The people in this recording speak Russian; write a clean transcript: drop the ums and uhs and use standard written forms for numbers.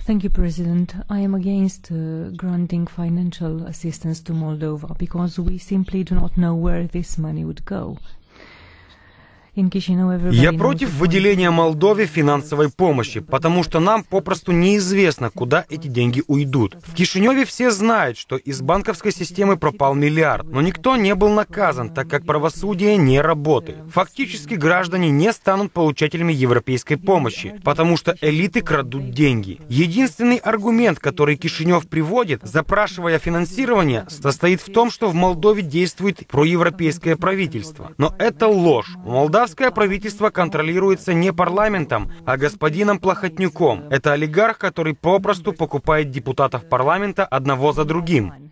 Thank you, President. I am against granting financial assistance to Moldova because we simply do not know where this money would go. Я против выделения Молдове финансовой помощи, потому что нам попросту неизвестно, куда эти деньги уйдут. В Кишиневе все знают, что из банковской системы пропал миллиард, но никто не был наказан, так как правосудие не работает. Фактически граждане не станут получателями европейской помощи, потому что элиты крадут деньги. Единственный аргумент, который Кишинев приводит, запрашивая финансирование, состоит в том, что в Молдове действует проевропейское правительство. Но это ложь. Молдавское правительство контролируется не парламентом, а господином Плохотнюком. Это олигарх, который попросту покупает депутатов парламента одного за другим.